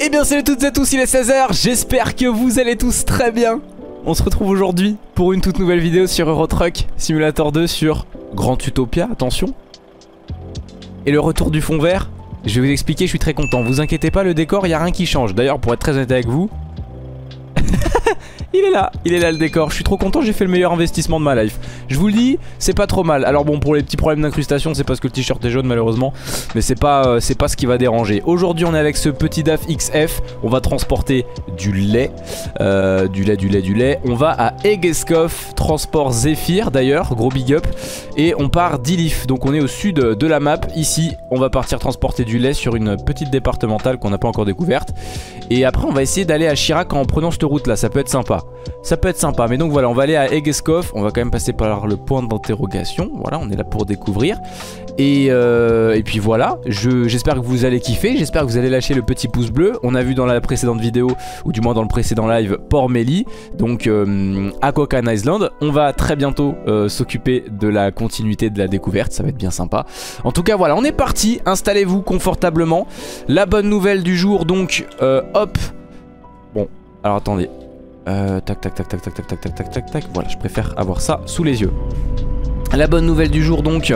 Eh bien salut toutes et tous, il est 16 h, j'espère que vous allez tous très bien. On se retrouve aujourd'hui pour une toute nouvelle vidéo sur Euro Truck Simulator 2 sur Grand Utopia, attention. Et le retour du fond vert, je vais vous expliquer, je suis très content. Vous inquiétez pas, le décor, il n'y a rien qui change. D'ailleurs, pour être très honnête avec vous, il est là le décor. Je suis trop content, j'ai fait le meilleur investissement de ma life. Je vous le dis, c'est pas trop mal. Alors bon, pour les petits problèmes d'incrustation, c'est parce que le t-shirt est jaune malheureusement, mais c'est pas ce qui va déranger. Aujourd'hui, on est avec ce petit DAF XF. On va transporter du lait, du lait. On va à Egeskov, transport Zephyr d'ailleurs, gros big up. Et on part d'Ilif, donc on est au sud de la map. Ici, on va partir transporter du lait sur une petite départementale qu'on n'a pas encore découverte. Et après, on va essayer d'aller à Chirac en prenant cette route là, ça peut être sympa. Ça peut être sympa, mais donc voilà, on va aller à Egeskov. On va quand même passer par le point d'interrogation. Voilà, on est là pour découvrir. Et puis voilà, j'espère que vous allez kiffer. J'espère que vous allez lâcher le petit pouce bleu. On a vu dans la précédente vidéo, ou du moins dans le précédent live, Port Melly, donc à Cocan Island. On va très bientôt s'occuper de la continuité de la découverte. Ça va être bien sympa. En tout cas voilà, on est parti. Installez-vous confortablement. La bonne nouvelle du jour donc, hop. Bon, alors attendez. Tac. Voilà, je préfère avoir ça sous les yeux. La bonne nouvelle du jour donc,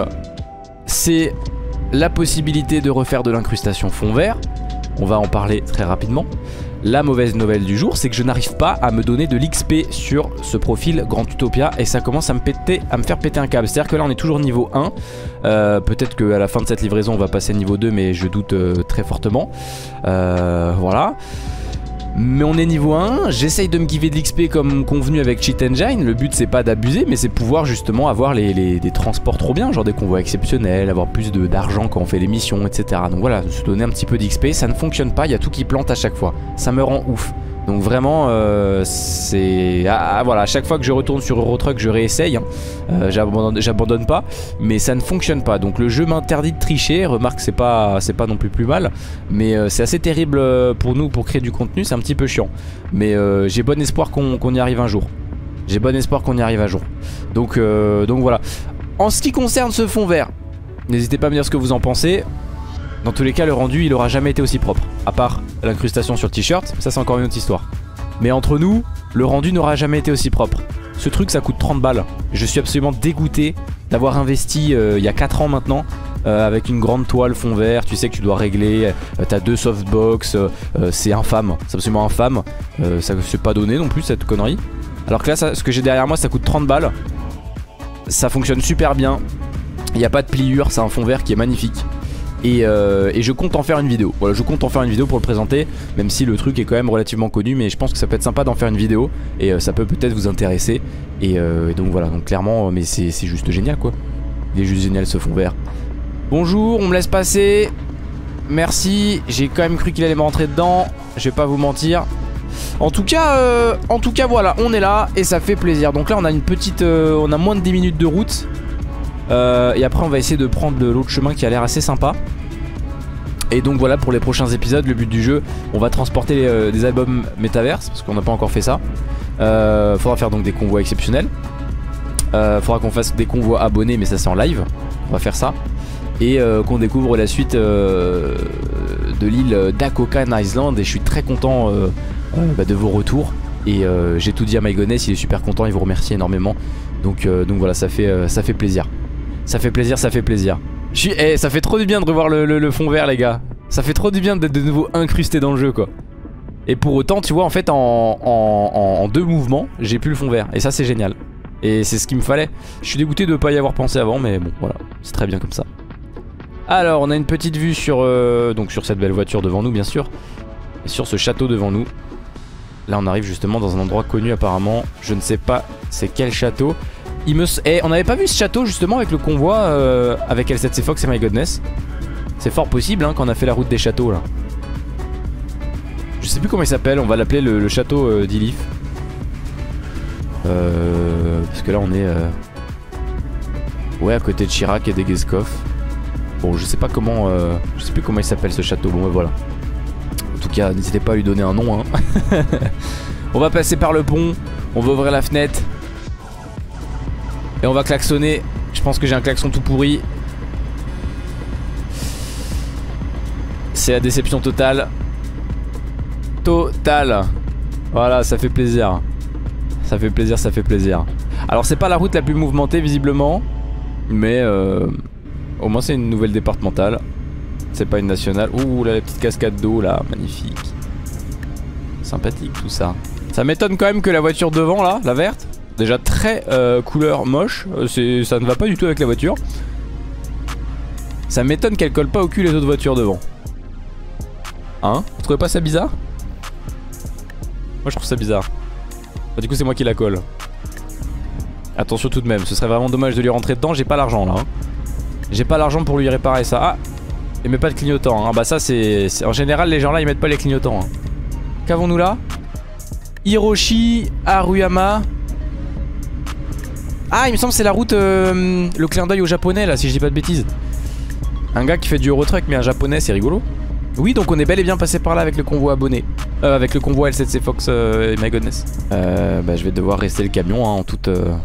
c'est la possibilité de refaire de l'incrustation fond vert. On va en parler très rapidement. La mauvaise nouvelle du jour, c'est que je n'arrive pas à me donner de l'XP sur ce profil Grand Utopia. Et ça commence à me faire péter un câble. C'est-à-dire que là on est toujours niveau 1. Peut-être qu'à la fin de cette livraison on va passer niveau 2, mais je doute très fortement. Voilà. Mais on est niveau 1, j'essaye de me giver de l'XP comme convenu avec Cheat Engine. Le but c'est pas d'abuser, mais c'est pouvoir justement avoir des transports trop bien, genre des convois exceptionnels, avoir plus d'argent quand on fait les missions, etc. Donc voilà, se donner un petit peu d'XP, ça ne fonctionne pas, il y a tout qui plante à chaque fois. Ça me rend ouf. Donc vraiment, c'est... voilà, à chaque fois que je retourne sur Euro Truck, je réessaye. Hein. J'abandonne pas, mais ça ne fonctionne pas. Donc le jeu m'interdit de tricher. Remarque, c'est pas non plus mal. Mais c'est assez terrible pour nous, pour créer du contenu. C'est un petit peu chiant. Mais j'ai bon espoir qu'on y arrive un jour. Donc voilà. En ce qui concerne ce fond vert, n'hésitez pas à me dire ce que vous en pensez. Dans tous les cas, le rendu, il aura jamais été aussi propre. À part l'incrustation sur le t-shirt, ça c'est encore une autre histoire. Mais entre nous, le rendu n'aura jamais été aussi propre. Ce truc, ça coûte 30 balles. Je suis absolument dégoûté d'avoir investi il y a 4 ans maintenant, avec une grande toile fond vert. Tu sais que tu dois régler, t'as 2 softbox, c'est infâme. C'est absolument infâme. Ça ne s'est pas donné non plus cette connerie. Alors que là, ce que j'ai derrière moi, ça coûte 30 balles. Ça fonctionne super bien. Il n'y a pas de pliure, c'est un fond vert qui est magnifique. Et je compte en faire une vidéo. Voilà, je compte en faire une vidéo pour le présenter. Même si le truc est quand même relativement connu, mais je pense que ça peut être sympa d'en faire une vidéo. Et ça peut peut-être vous intéresser. Et donc voilà, donc clairement, mais c'est juste génial quoi. Il est juste génial ce fond vert. Bonjour, on me laisse passer. Merci, j'ai quand même cru qu'il allait me rentrer dedans. Je vais pas vous mentir. En tout cas voilà, on est là et ça fait plaisir. Donc là on a une petite, on a moins de 10 minutes de route. Et après on va essayer de prendre l'autre chemin qui a l'air assez sympa. Et donc voilà, pour les prochains épisodes, le but du jeu, on va transporter des albums Metaverse, parce qu'on n'a pas encore fait ça. Faudra faire donc des convois exceptionnels. Faudra qu'on fasse des convois abonnés, mais ça c'est en live. On va faire ça. Et qu'on découvre la suite de l'île d'Akokan Island. Et je suis très content de vos retours. Et j'ai tout dit à Mygoness, il est super content, il vous remercie énormément. Donc voilà, ça fait plaisir. Ça fait plaisir. Ça fait trop du bien de revoir le fond vert les gars. Ça fait trop du bien d'être de nouveau incrusté dans le jeu quoi. Et pour autant tu vois en fait en 2 mouvements j'ai plus le fond vert. Et ça c'est génial. Et c'est ce qu'il me fallait. Je suis dégoûté de ne pas y avoir pensé avant, mais bon voilà, c'est très bien comme ça. Alors on a une petite vue sur cette belle voiture devant nous bien sûr. Et sur ce château devant nous. Là on arrive justement dans un endroit connu apparemment. Je ne sais pas c'est quel château. On n'avait pas vu ce château justement avec le convoi avec L7C Fox et MyGodness. C'est fort possible hein, quand on a fait la route des châteaux là. Je sais plus comment il s'appelle, on va l'appeler le château d'Ilif. Parce que là on est ouais à côté de Chirac et d'Egeskov. Bon je sais pas comment je sais plus comment il s'appelle ce château, bon voilà. En tout cas n'hésitez pas à lui donner un nom hein. On va passer par le pont, on va ouvrir la fenêtre. Et on va klaxonner. Je pense que j'ai un klaxon tout pourri. C'est la déception totale. total. Voilà, ça fait plaisir. Ça fait plaisir, ça fait plaisir. Alors c'est pas la route la plus mouvementée visiblement, mais au moins c'est une nouvelle départementale. C'est pas une nationale. Ouh là, la petite cascade d'eau là, magnifique. Sympathique tout ça. Ça m'étonne quand même que la voiture devant là, la verte, déjà très couleur moche, ça ne va pas du tout avec la voiture. Ça m'étonne qu'elle colle pas au cul les autres voitures devant. Hein? Vous trouvez pas ça bizarre? Moi je trouve ça bizarre. Bah, du coup c'est moi qui la colle. Attention tout de même, ce serait vraiment dommage de lui rentrer dedans, j'ai pas l'argent là. Hein. J'ai pas l'argent pour lui réparer ça. Ah! Il met pas de clignotant. Hein. Bah ça c'est... En général les gens là ils mettent pas les clignotants. Hein. Qu'avons-nous là? Hiroshi Haruyama. Ah il me semble que c'est la route le clin d'œil au japonais là si je dis pas de bêtises. Un gars qui fait du Eurotruck mais un japonais c'est rigolo. Oui donc on est bel et bien passé par là avec le convoi abonné. Avec le convoi L7C Fox et My Goodness. Bah je vais devoir rester le camion hein, en toute...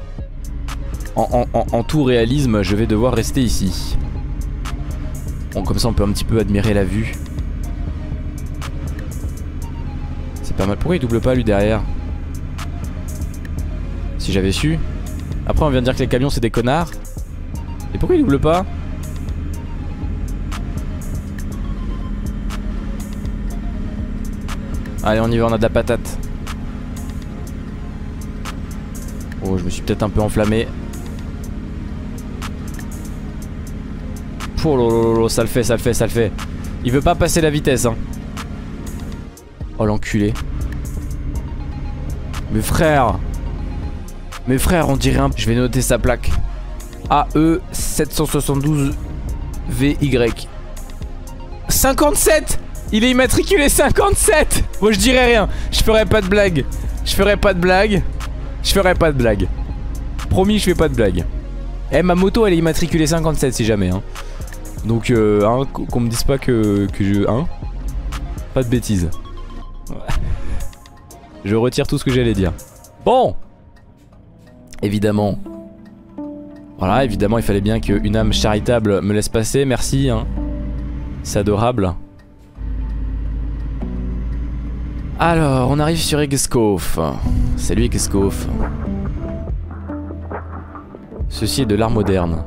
En tout réalisme je vais devoir rester ici. Bon comme ça on peut un petit peu admirer la vue. C'est pas mal. Pourquoi il double pas lui derrière? Si j'avais su. Après on vient de dire que les camions c'est des connards. Et pourquoi il double pas? Allez on y va, on a de la patate. Oh je me suis peut-être un peu enflammé. Oh lolo, ça le fait, ça le fait, ça le fait. Il veut pas passer la vitesse hein. Oh l'enculé. Mes frères, on dirait un... Je vais noter sa plaque. AE 772 VY 57. Il est immatriculé 57. Moi je dirais rien. Je ferai pas de blague. Je ferai pas de blague. Je ferai pas de blague. Promis je fais pas de blague. Eh ma moto elle est immatriculée 57 si jamais hein. Donc hein, qu'on me dise pas que je... Hein. Pas de bêtises. Je retire tout ce que j'allais dire. Bon. Évidemment. Voilà, évidemment il fallait bien qu'une âme charitable me laisse passer. Merci hein. C'est adorable. Alors on arrive sur Egeskov. Salut Egeskov. Ceci est de l'art moderne.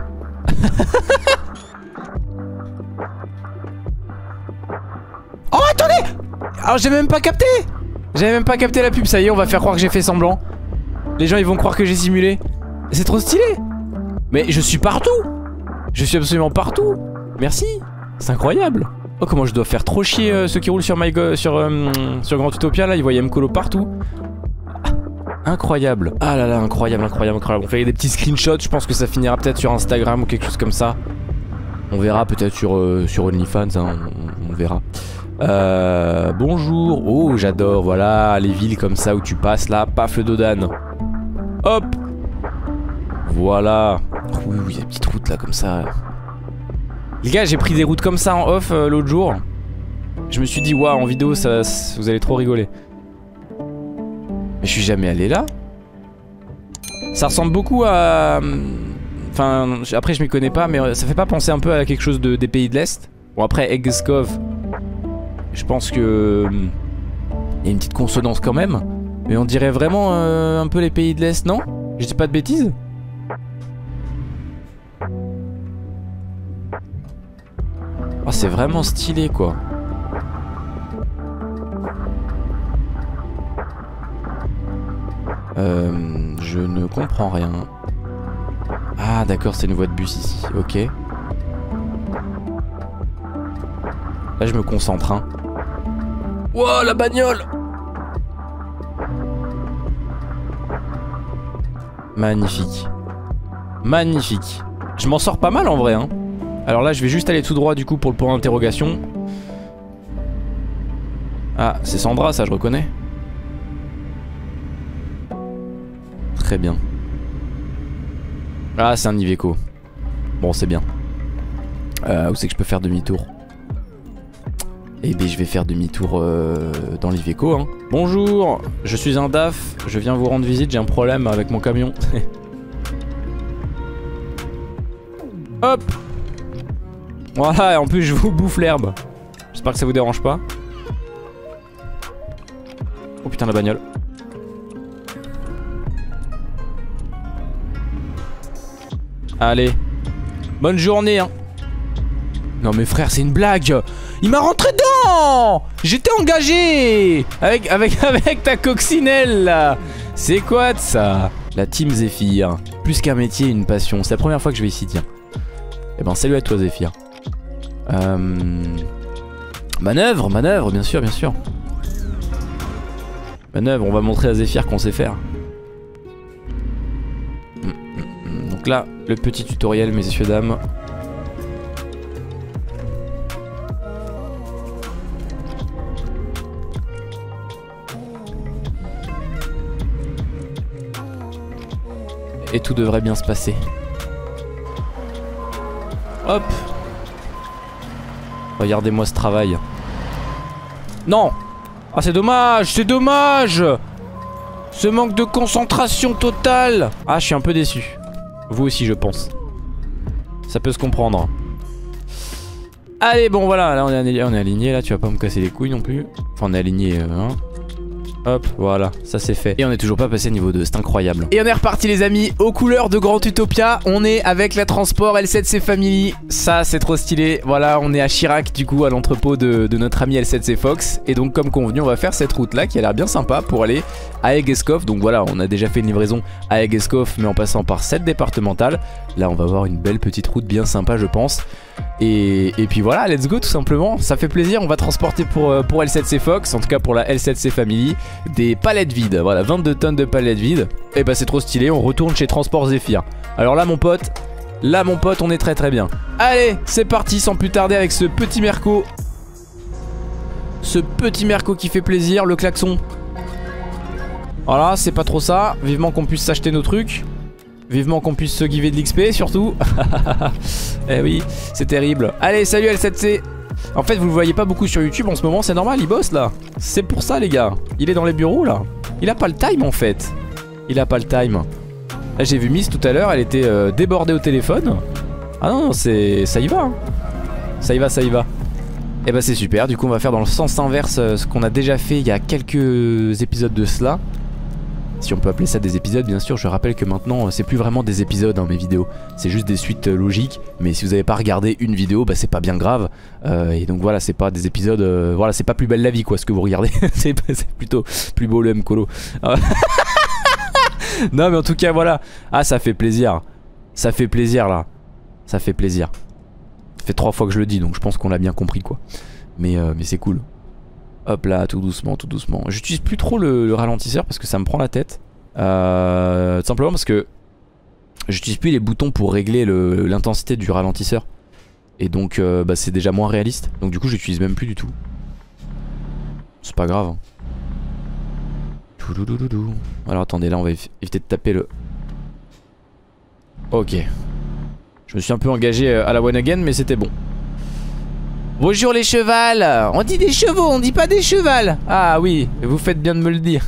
Oh attendez. Alors j'ai même pas capté. J'avais même pas capté la pub. Ça y est on va faire croire que j'ai fait semblant. Les gens ils vont croire que j'ai simulé. C'est trop stylé. Mais je suis partout. Je suis absolument partout. Merci. C'est incroyable. Oh comment je dois faire trop chier ceux qui roulent sur sur Grand Utopia là. Ils voyaient Mkolo partout. Incroyable. Ah là là incroyable, incroyable, incroyable. On fait des petits screenshots. Je pense que ça finira peut-être sur Instagram ou quelque chose comme ça. On verra peut-être sur OnlyFans hein. On verra. Bonjour. Oh j'adore. Voilà les villes comme ça où tu passes là. Paf le Dodan. Hop. Voilà. Oui il y a une petite route là comme ça. Les gars j'ai pris des routes comme ça en off l'autre jour. Je me suis dit waouh en vidéo ça, vous allez trop rigoler. Mais je suis jamais allé là. Ça ressemble beaucoup à... Enfin après je m'y connais pas mais ça fait pas penser un peu à quelque chose des pays de l'Est. Bon après Egeskov je pense que... Il y a une petite consonance quand même. Mais on dirait vraiment un peu les pays de l'Est non? Je dis pas de bêtises? Oh c'est vraiment stylé quoi. Je ne comprends rien. Ah d'accord c'est une voie de bus ici, ok. Là je me concentre hein. Wow la bagnole. Magnifique. Magnifique. Je m'en sors pas mal en vrai hein. Alors là je vais juste aller tout droit du coup pour le point d'interrogation. Ah c'est Sandra ça je reconnais. Très bien. Ah c'est un Iveco. Bon c'est bien. Où c'est que je peux faire demi-tour? Eh bien je vais faire demi-tour dans l'Iveco hein. Bonjour, je suis un DAF. Je viens vous rendre visite, j'ai un problème avec mon camion. Hop. Voilà, et en plus je vous bouffe l'herbe. J'espère que ça vous dérange pas. Oh putain la bagnole. Allez. Bonne journée hein. Non mais frère c'est une blague. Il m'a rentré dedans. J'étais engagé avec ta coccinelle là. C'est quoi de ça? La team Zephyr. Plus qu'un métier, une passion. C'est la première fois que je vais ici tiens. Eh ben salut à toi Zephyr. Manœuvre, manœuvre, bien sûr, bien sûr. Manœuvre, on va montrer à Zephyr qu'on sait faire. Donc là, le petit tutoriel, messieurs, dames. Et tout devrait bien se passer. Hop. Regardez-moi ce travail. Non. Ah c'est dommage, c'est dommage. Ce manque de concentration totale. Ah je suis un peu déçu. Vous aussi je pense. Ça peut se comprendre. Allez bon voilà, là on est aligné là, tu vas pas me casser les couilles non plus. Enfin on est aligné hein. Hop, voilà, ça c'est fait. Et on est toujours pas passé niveau 2, c'est incroyable. Et on est reparti les amis, aux couleurs de Grand Utopia. On est avec la transport L7C Family. Ça c'est trop stylé. Voilà, on est à Chirac du coup, à l'entrepôt de notre ami L7C Fox. Et donc comme convenu, on va faire cette route là qui a l'air bien sympa pour aller à Egeskov. Donc voilà, on a déjà fait une livraison à Egeskov mais en passant par cette départementale. Là on va avoir une belle petite route bien sympa je pense. Et puis voilà, let's go tout simplement. Ça fait plaisir, on va transporter pour L7C Fox, en tout cas pour la L7C Family, des palettes vides. Voilà, 22 tonnes de palettes vides. Et bah c'est trop stylé, on retourne chez Transport Zephyr. Alors là mon pote, on est très très bien. Allez, c'est parti sans plus tarder avec ce petit Merco. Ce petit Merco qui fait plaisir, le klaxon. Voilà, c'est pas trop ça. Vivement qu'on puisse s'acheter nos trucs. Vivement qu'on puisse se giver de l'XP surtout. Eh oui, c'est terrible. Allez, salut L7C. En fait, vous le voyez pas beaucoup sur YouTube en ce moment, c'est normal, il bosse là. C'est pour ça les gars. Il est dans les bureaux là. Il a pas le time en fait. Il a pas le time. Là j'ai vu Miss tout à l'heure, elle était débordée au téléphone. Ah non, c'est ça y va hein. Ça y va, ça y va. Et bah c'est super, du coup on va faire dans le sens inverse ce qu'on a déjà fait il y a quelques épisodes de cela. Si on peut appeler ça des épisodes, bien sûr. Je rappelle que maintenant c'est plus vraiment des épisodes hein, mes vidéos, c'est juste des suites logiques. Mais si vous n'avez pas regardé une vidéo, bah c'est pas bien grave. Et donc voilà, c'est pas des épisodes, voilà, c'est pas Plus belle la vie quoi ce que vous regardez. C'est plutôt Plus beau le M-Colo. Non mais en tout cas voilà. Ah ça fait plaisir. Ça fait plaisir là. Ça fait plaisir. Ça fait 3 fois que je le dis donc je pense qu'on l'a bien compris quoi. Mais c'est cool. Hop là, tout doucement, tout doucement. J'utilise plus trop le ralentisseur parce que ça me prend la tête. Tout simplement parce que j'utilise plus les boutons pour régler l'intensité du ralentisseur. Et donc bah, c'est déjà moins réaliste. Donc du coup j'utilise même plus du tout. C'est pas grave. Alors attendez, là on va éviter de taper le... Ok. Je me suis un peu engagé à la one again mais c'était bon. Bonjour les chevals. On dit des chevaux, on dit pas des chevals. Ah oui, vous faites bien de me le dire.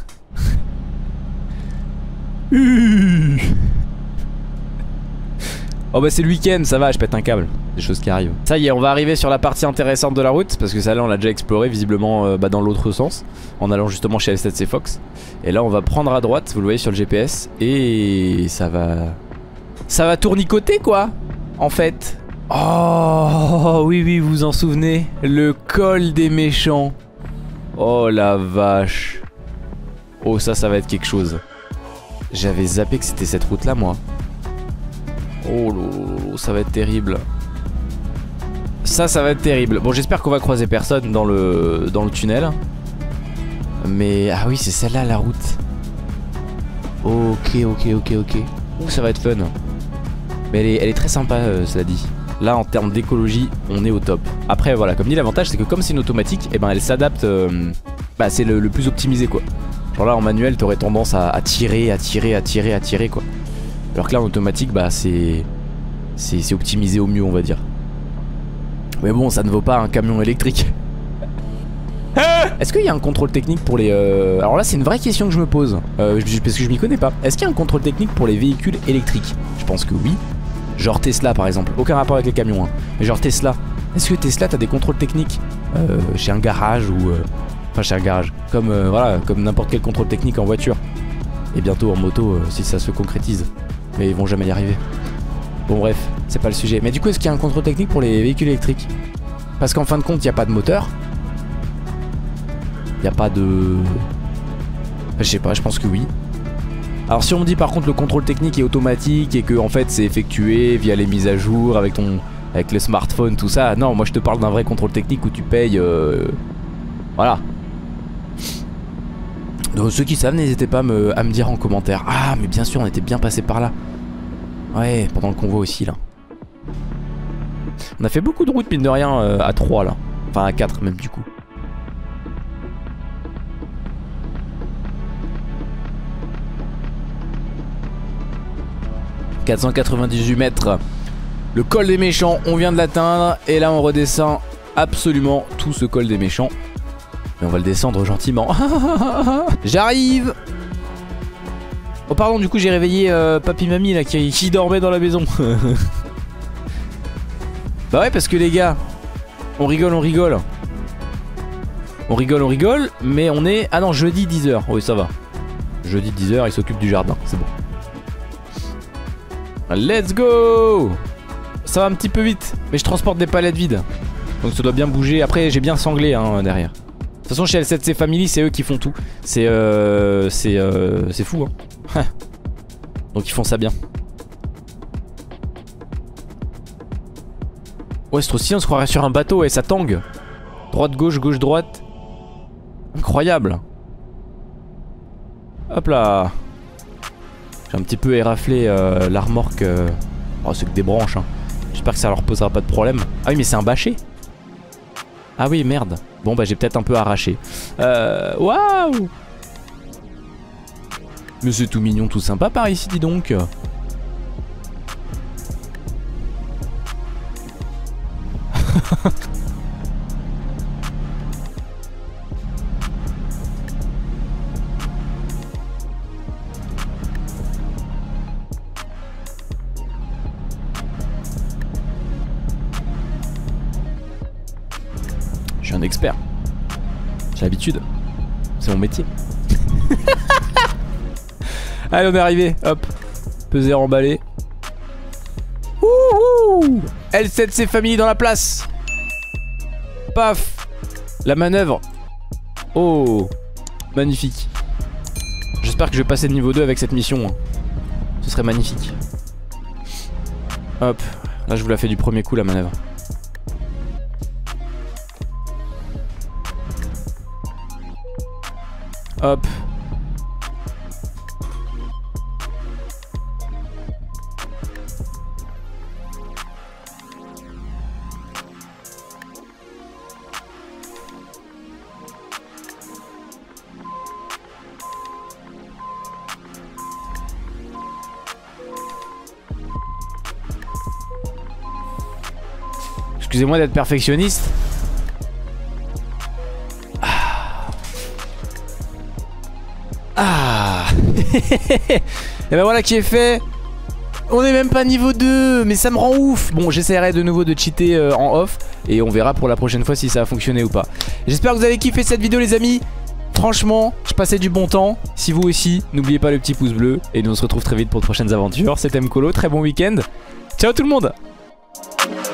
Oh bah c'est le week-end, ça va, je pète un câble. Des choses qui arrivent. Ça y est, on va arriver sur la partie intéressante de la route. Parce que ça là on l'a déjà exploré visiblement bah, dans l'autre sens. En allant justement chez L7C Fox. Et là on va prendre à droite, vous le voyez sur le GPS. Et ça va tournicoter quoi. En fait. Oh oui oui, vous vous en souvenez. Le col des méchants. Oh la vache. Oh ça va être quelque chose. J'avais zappé que c'était cette route là moi. Oh lolo, ça va être terrible. Ça va être terrible. Bon j'espère qu'on va croiser personne dans le tunnel. Mais ah oui c'est celle-là la route. Ok. Ouh ça va être fun. Mais elle est très sympa cela dit. Là en termes d'écologie on est au top. Après voilà, comme dit l'avantage c'est que comme c'est une automatique, et ben elle s'adapte, bah c'est le plus optimisé quoi. Genre là en manuel t'aurais tendance à tirer quoi. Alors que là en automatique bah c'est optimisé au mieux on va dire. Mais bon ça ne vaut pas un camion électrique. Est-ce qu'il y a un contrôle technique pour les... Alors là c'est une vraie question que je me pose, parce que je m'y connais pas. Est-ce qu'il y a un contrôle technique pour les véhicules électriques? Je pense que oui. Genre Tesla par exemple, aucun rapport avec les camions hein. Mais genre Tesla, est-ce que Tesla t'as des contrôles techniques chez un garage Enfin chez un garage. Comme voilà, comme n'importe quel contrôle technique en voiture. Et bientôt en moto si ça se concrétise. Mais ils vont jamais y arriver. Bon bref, c'est pas le sujet. Mais du coup est-ce qu'il y a un contrôle technique pour les véhicules électriques? Parce qu'en fin de compte il n'y a pas de moteur. Il n'y a pas de... Je sais pas, je pense que oui. Alors si on me dit par contre le contrôle technique est automatique et que en fait c'est effectué via les mises à jour avec le smartphone, tout ça. Non, moi je te parle d'un vrai contrôle technique où tu payes... Voilà. Donc ceux qui savent, n'hésitez pas à me dire en commentaire. Ah mais bien sûr, on était bien passé par là. Ouais, pendant le convoi aussi là. On a fait beaucoup de routes mine de rien à 3 là. Enfin à 4 même du coup. « 498 mètres. Le col des méchants, on vient de l'atteindre. Et là on redescend absolument tout ce col des méchants. Mais on va le descendre gentiment. J'arrive. Oh pardon, du coup j'ai réveillé papy mamie là qui dormait dans la maison. Bah ouais, parce que les gars, on rigole, on rigole. On rigole, on rigole. Mais on est... Ah non, jeudi 10h. Oui, ça va. Jeudi 10h, il s'occupe du jardin. C'est bon. Let's go. Ça va un petit peu vite. Mais je transporte des palettes vides. Donc ça doit bien bouger. Après, j'ai bien sanglé hein, derrière. De toute façon, chez L7C Family, c'est eux qui font tout. C'est fou, hein. Donc ils font ça bien. Ouais, c'est trop stylé, on se croirait sur un bateau et ça tangue. Droite, gauche, gauche, droite. Incroyable. Hop là. J'ai un petit peu éraflé la remorque. Oh, c'est que des branches, hein. J'espère que ça leur posera pas de problème. Ah oui, mais c'est un bâché. Ah oui, merde. Bon, bah j'ai peut-être un peu arraché. Waouh. Mais c'est tout mignon, tout sympa par ici, dis donc. Je suis un expert. J'ai l'habitude. C'est mon métier. Allez, on est arrivé. Hop. Peser, emballer. Wouhou. L7C Family dans la place. Paf. La manœuvre. Oh. Magnifique. J'espère que je vais passer de niveau 2 avec cette mission. Ce serait magnifique. Hop. Là, je vous la fais du premier coup, la manœuvre. Hop. Excusez-moi d'être perfectionniste. Ah. Et ben voilà qui est fait. On est même pas niveau 2. Mais ça me rend ouf. Bon, j'essaierai de nouveau de cheater en off. Et on verra pour la prochaine fois si ça a fonctionné ou pas. J'espère que vous avez kiffé cette vidéo les amis. Franchement, je passais du bon temps. Si vous aussi, n'oubliez pas le petit pouce bleu. Et nous on se retrouve très vite pour de prochaines aventures. C'était Mkolo, très bon week-end. Ciao tout le monde.